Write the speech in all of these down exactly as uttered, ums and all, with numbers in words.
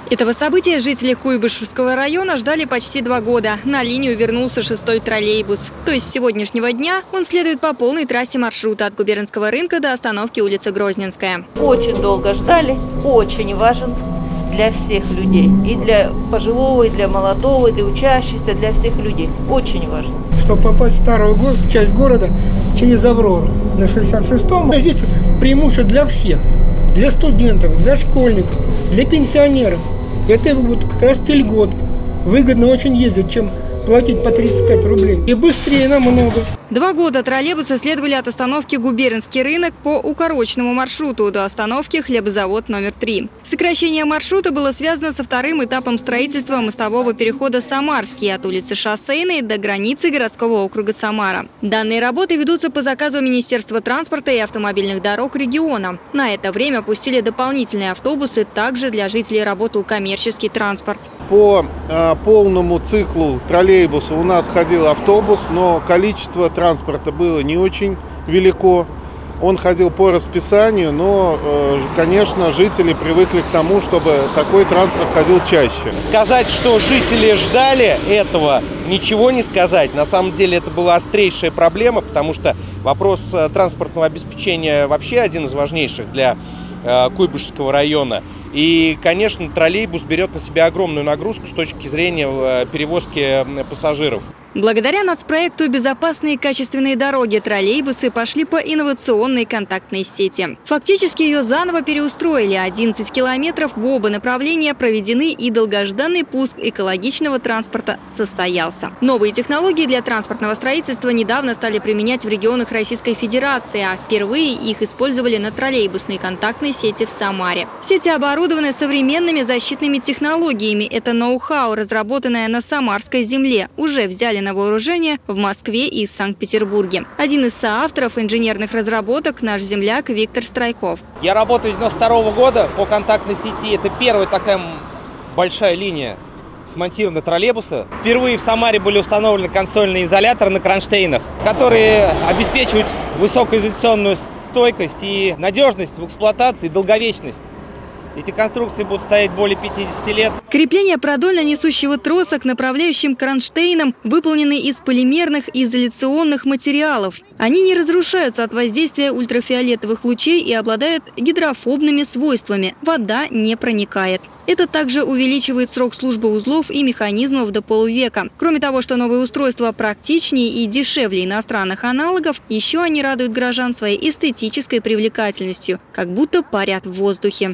Этого события жители Куйбышевского района ждали почти два года. На линию вернулся шестой троллейбус. То есть с сегодняшнего дня он следует по полной трассе маршрута от Губернского рынка до остановки улицы Грозненская. Очень долго ждали, очень важен для всех людей. И для пожилого, и для молодого, и для учащихся, для всех людей. Очень важно. Чтобы попасть в старую часть города через Аврору на шестьдесят шестом, здесь преимущество для всех. Для студентов, для школьников, для пенсионеров. Это вот как раз льгот. Выгодно очень ездить, чем платить по тридцать пять рублей. И быстрее намного. Два года троллейбусы следовали от остановки Губернский рынок по укороченному маршруту до остановки Хлебозавод номер три. Сокращение маршрута было связано со вторым этапом строительства мостового перехода Самарский от улицы Шоссейной до границы городского округа Самара. Данные работы ведутся по заказу Министерства транспорта и автомобильных дорог региона. На это время пустили дополнительные автобусы, также для жителей работал коммерческий транспорт. По э, полному циклу троллейбуса у нас ходил автобус, но количество транспорта было не очень велико. Он ходил по расписанию, но, э, конечно, жители привыкли к тому, чтобы такой транспорт ходил чаще. Сказать, что жители ждали этого, ничего не сказать. На самом деле это была острейшая проблема, потому что вопрос транспортного обеспечения вообще один из важнейших для э, Куйбышевского района. И, конечно, троллейбус берет на себя огромную нагрузку с точки зрения перевозки пассажиров. Благодаря нацпроекту «Безопасные и качественные дороги» троллейбусы пошли по инновационной контактной сети. Фактически ее заново переустроили. одиннадцать километров в оба направления проведены, и долгожданный пуск экологичного транспорта состоялся. Новые технологии для транспортного строительства недавно стали применять в регионах Российской Федерации, а впервые их использовали на троллейбусной контактной сети в Самаре. Сети оборудованы современными защитными технологиями. Это ноу-хау, разработанное на самарской земле, уже взяли на вооружение в Москве и Санкт-Петербурге. Один из соавторов инженерных разработок – наш земляк Виктор Страйков. Я работаю с девяносто второго года по контактной сети. Это первая такая большая линия смонтированного троллейбуса. Впервые в Самаре были установлены консольные изоляторы на кронштейнах, которые обеспечивают высокую изоляционную стойкость и надежность в эксплуатации, и долговечность. Эти конструкции будут стоять более пятидесяти лет. Крепление продольно несущего троса к направляющим кронштейнам выполнены из полимерных и изоляционных материалов. Они не разрушаются от воздействия ультрафиолетовых лучей и обладают гидрофобными свойствами. Вода не проникает. Это также увеличивает срок службы узлов и механизмов до полувека. Кроме того, что новые устройства практичнее и дешевле иностранных аналогов, еще они радуют горожан своей эстетической привлекательностью, как будто парят в воздухе.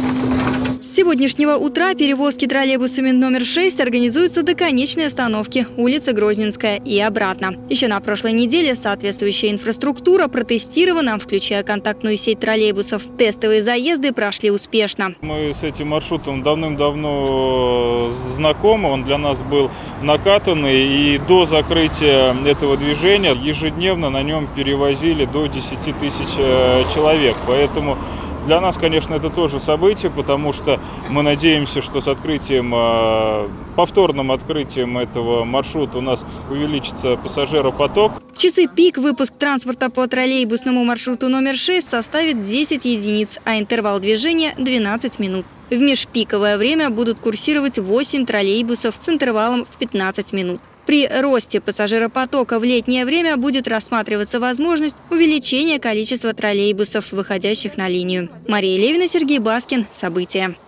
С сегодняшнего утра перевозки троллейбусами номер шесть организуются до конечной остановки улица Грозненская и обратно. Еще на прошлой неделе соответствующая инфраструктура протестирована, включая контактную сеть троллейбусов. Тестовые заезды прошли успешно. Мы с этим маршрутом давным-давно знакомы, он для нас был накатанный, и до закрытия этого движения ежедневно на нем перевозили до десяти тысяч человек. Поэтому для нас, конечно, это тоже событие, потому что мы надеемся, что с открытием, повторным открытием этого маршрута у нас увеличится пассажиропоток. В часы пик выпуск транспорта по троллейбусному маршруту номер шесть составит десять единиц, а интервал движения – двенадцать минут. В межпиковое время будут курсировать восемь троллейбусов с интервалом в пятнадцать минут. При росте пассажиропотока в летнее время будет рассматриваться возможность увеличения количества троллейбусов, выходящих на линию. Мария Левина, Сергей Баскин. События.